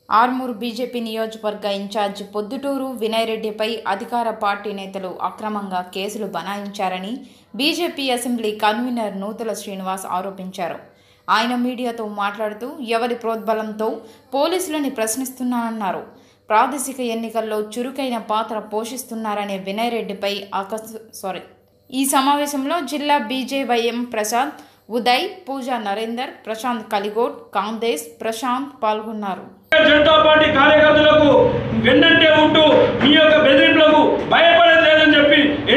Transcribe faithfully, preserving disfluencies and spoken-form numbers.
Armoor BJP నియోజకవర్గ incharge Podduturu Vinay రెడ్డిపై అధికార పార్టీ నేతలు అక్రమంగా కేసులు బనాయించారని BJP assembly convener Nutala Srinivas ఆరోపించారు. ఆయన మీడియాతో మాట్లాడుతూ ఎవరి ప్రోద్బలంతో పోలీసులని ప్రశ్నిస్తున్నానన్నారు. ప్రాదేశిక ఎన్నికల్లో చురుకైన పాత్ర పోషిస్తున్నారనే వినయ్ రెడ్డిపై ఆకస్సు సారీ ఈ సమావేశంలో జిల్లా బీజేవైఎం ప్రసాద్, ఉదయ్, పూజా నరేందర్, ప్రశాంత్ కలిగోట్, కాందేశ్, ప్రశాంత్ పాల్గొన్నారు. జనతా పార్టీ కార్యకర్తలకు వెన్నంటే ఉంటూ మీ యొక్క బెదిరింపులకు భయపడలేదని చెప్పి